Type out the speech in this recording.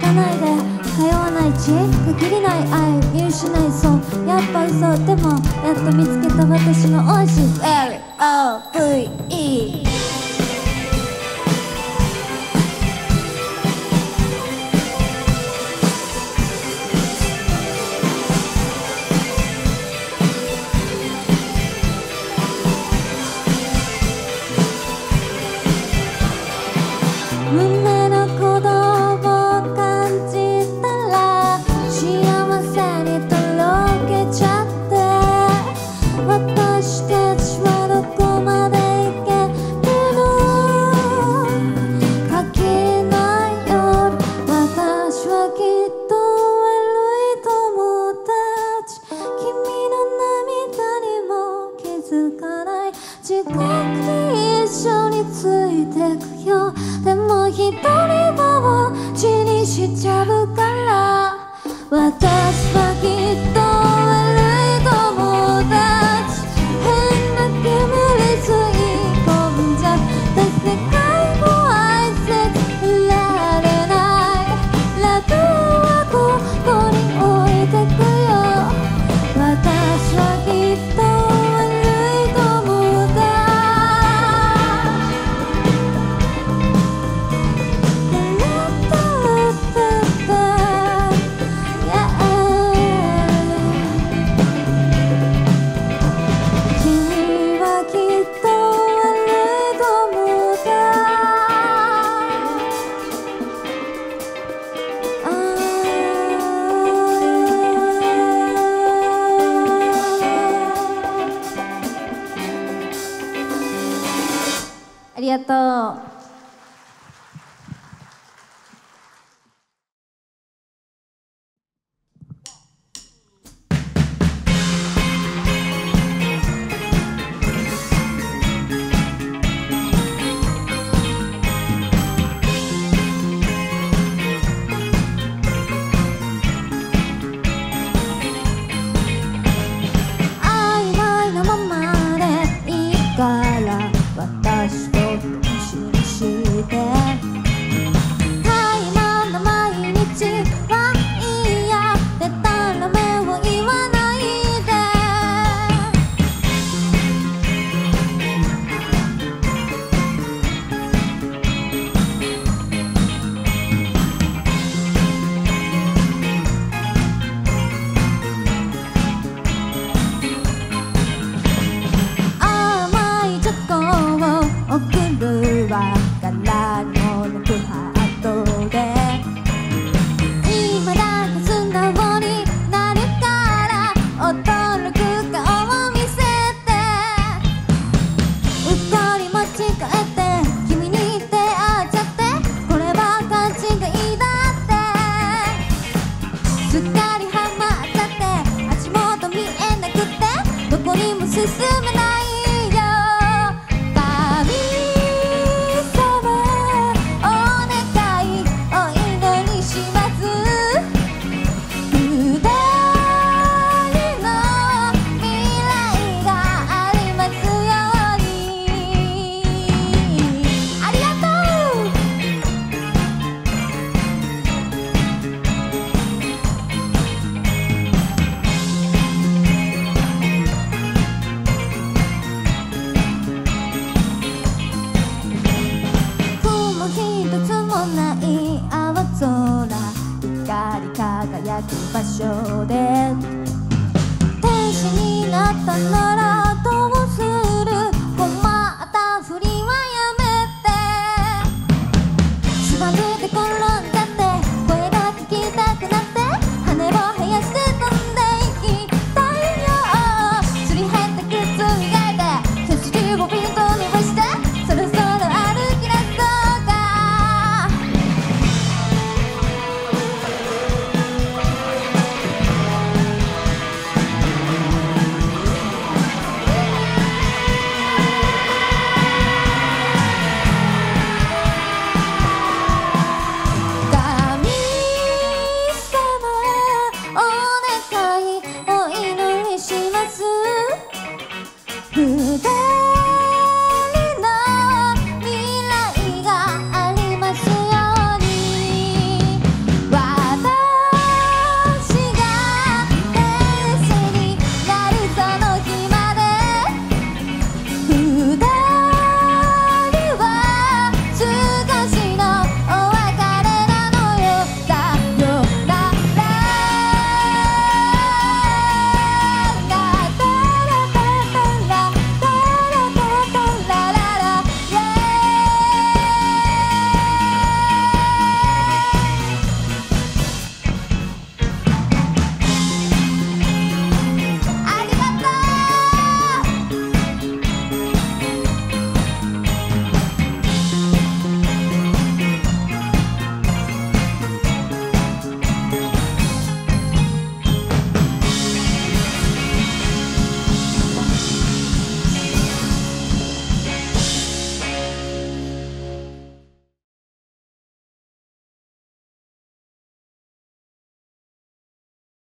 かないで通わない地限りない愛見失いそうやっぱ嘘でもやっと見つけた私のオアシス LOVE胸の鼓動を感じたら幸せにとろけちゃって私たちはどこまで行けるの書けないよ私はきっと悪い友達君の涙にも気づかない地獄に一緒についてくよでも一人ぼっちにしちゃうから私はきっと悪い友達変な煙吸い込んじゃった世界を愛せてられないラブはここに置いてくよ私はきっと悪い友達ありがとう。曖昧なままでいいから私と怠慢な毎日はいいやでたらめを言わないで甘いチョコを送るわからの6ハートで今だけ素直になるから驚く顔を見せてうっかり間違えて君に出会っちゃってこれは勘違いだってすっかりハマっちゃって足元見えなくてどこにも進めないよ神様お願いお祈りします二人の未来がありますようにありがとう雲一つもない青空光り輝く場所で天使になったなら